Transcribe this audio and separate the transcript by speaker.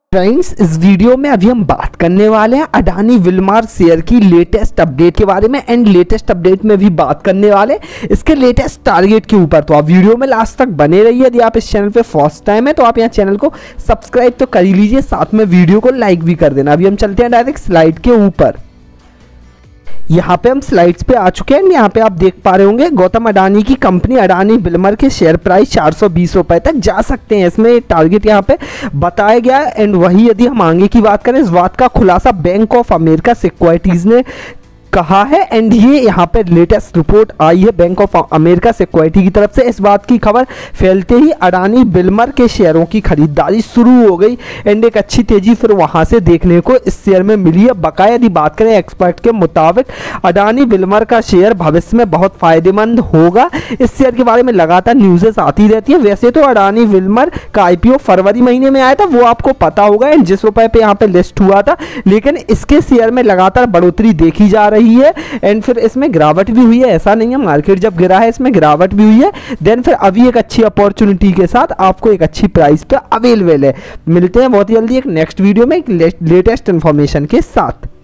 Speaker 1: Friends, इस video में अभी हम बात करने वाले हैं अडानी विल्मार शेयर की लेटेस्ट अपडेट के बारे में एंड लेटेस्ट अपडेट में भी बात करने वाले इसके लेटेस्ट टारगेट के ऊपर। तो आप वीडियो में लास्ट तक बने रहिए। यदि आप इस चैनल पे फर्स्ट टाइम है तो आप यहाँ चैनल को सब्सक्राइब तो कर ही लीजिए, साथ में वीडियो को लाइक भी कर देना। अभी हम चलते हैं डायरेक्ट स्लाइड के ऊपर। यहाँ पे हम स्लाइड्स पे आ चुके हैं। यहाँ पे आप देख पा रहे होंगे गौतम अडानी की कंपनी अडानी विल्मर के शेयर प्राइस 420 रुपए तक जा सकते हैं। इसमें टारगेट यहाँ पे बताया गया है। एंड वही यदि हम आगे की बात करें, इस बात का खुलासा बैंक ऑफ अमेरिका सिक्योरिटीज ने कहा है। एंड ये यहाँ पे लेटेस्ट रिपोर्ट आई है बैंक ऑफ अमेरिका सिक्योरिटी की तरफ से। इस बात की खबर फैलते ही अडानी विल्मर के शेयरों की खरीदारी शुरू हो गई एंड एक अच्छी तेजी फिर वहां से देखने को इस शेयर में मिली है। बकाया यदि बात करें एक्सपर्ट के मुताबिक अडानी विल्मर का शेयर भविष्य में बहुत फायदेमंद होगा। इस शेयर के बारे में लगातार न्यूज़ेस आती रहती है। वैसे तो अडानी विल्मर का आईपीओ फरवरी महीने में आया था, वो आपको पता होगा, एंड जिस रुपए पे यहाँ पे लिस्ट हुआ था, लेकिन इसके शेयर में लगातार बढ़ोतरी देखी जा रही है एंड फिर इसमें गिरावट भी हुई है। ऐसा नहीं है, मार्केट जब गिरा है इसमें गिरावट भी हुई है। देन फिर अभी एक अच्छी अपॉर्चुनिटी के साथ आपको एक अच्छी प्राइस पे अवेलेबल है। मिलते हैं बहुत जल्दी एक नेक्स्ट वीडियो में एक लेटेस्ट इंफॉर्मेशन के साथ।